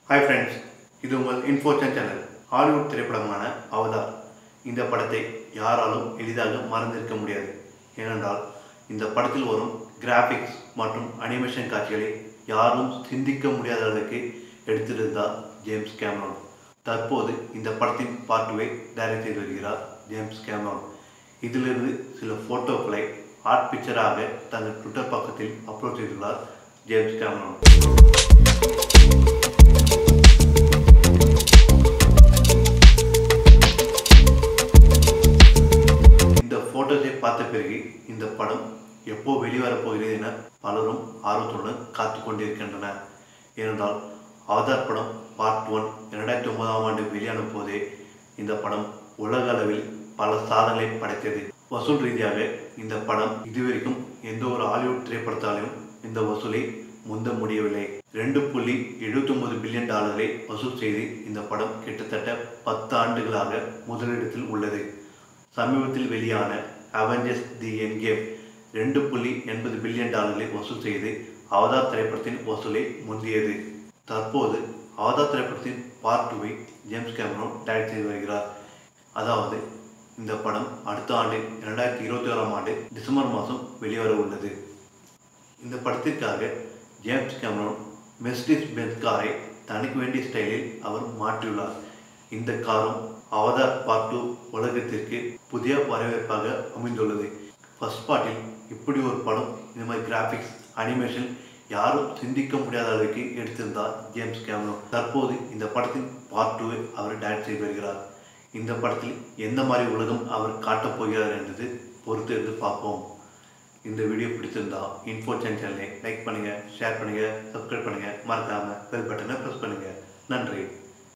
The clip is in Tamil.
Hi friends, இது உங்கள் இன்ஃபோச்சன் சேனல். ஹாலிவுட் திரைப்படமான அவதார் இந்த படத்தை யாராலும் எளிதாக மறந்திருக்க முடியாது. ஏனென்றால் இந்த படத்தில் வரும் கிராஃபிக்ஸ் மற்றும் அனிமேஷன் காட்சிகளை யாரும் சிந்திக்க முடியாத அளவுக்கு எடுத்திருந்தார் ஜேம்ஸ் கேமரான். தற்போது இந்த படத்தின் பார்ட் 2 டைரக்ட் செய்து வருகிறார் ஜேம்ஸ் கேமரான். இதிலிருந்து சில போட்டோக்களை ஆர்ட் பிக்சராக தனது ட்விட்டர் பக்கத்தில் அப்லோட் செய்துள்ளார் ஜேம்ஸ் கேமரான். போட்டோஸை பார்த்த பிறகு இந்த படம் எப்போ வெளிவரப் போகிறது என பலரும் ஆர்வத்துடன் காத்து கொண்டிருக்கின்றனர். ஏனென்றால் அவதார் படம் பார்ட் 1 2009ஆம் ஆண்டு வெளியான போதே இந்த படம் உலக அளவில் பல சாதனைகளை படைத்தது. வசூல் ரீதியாக இந்த படம் இதுவரைக்கும் எந்த ஒரு ஹாலிவுட் திரைப்படத்தாலும் இந்த வசூலை முந்த முடியவில்லை. $2.79 பில்லியன் வசூல் செய்து இந்த படம் கிட்டத்தட்ட 10 ஆண்டுகளாக முதலிடத்தில் உள்ளது. சமீபத்தில் வெளியான அவெஞ்சர்ஸ் தி எண்ட்கேம் $2.80 பில்லியன் வசூல் செய்து அவதார் திரைப்படத்தின் வசூலை முந்தியது. தற்போது அவதார் திரைப்படத்தின் பார்ட் 2 ஜேம்ஸ் கேமரான் டைரக்ட் செய்து வருகிறார். அதாவது இந்த படம் அடுத்த ஆண்டு 2021ஆம் ஆண்டு டிசம்பர் மாதம் வெளிவர உள்ளது. இந்த படத்திற்காக ஜேம்ஸ் கேமரான் மெர்சிடிஸ் பென்ஸ் காரை தனக்கு வேண்டிய ஸ்டைலில் அவர் மாற்றியுள்ளார். இந்த காரும் அவதார் பார்ட் 2 உலகத்திற்கு புதிய வரவேற்பாக அமைந்துள்ளது. ஃபர்ஸ்ட் பார்ட்டில் இப்படி ஒரு படம் இந்த மாதிரி கிராஃபிக்ஸ் அனிமேஷன் யாரும் சிந்திக்க முடியாத அளவுக்கு எடுத்திருந்தார் ஜேம்ஸ் கேமரான். தற்போது இந்த படத்தின் பார்ட் 2 அவர் டைரக்ட் செய்து வருகிறார். இந்த படத்தில் எந்த மாதிரி உலகம் அவர் காட்டப் போகிறார் என்பது பொறுத்து இருந்து பார்ப்போம். இந்த வீடியோ பிடிச்சிருந்தா இன்ஃபோச்சன் சேனலை லைக் பண்ணுங்கள், ஷேர் பண்ணுங்கள், சப்ஸ்கிரைப் பண்ணுங்கள், மறக்காமல் பெல் பட்டனை ப்ரெஸ் பண்ணுங்கள். நன்றி.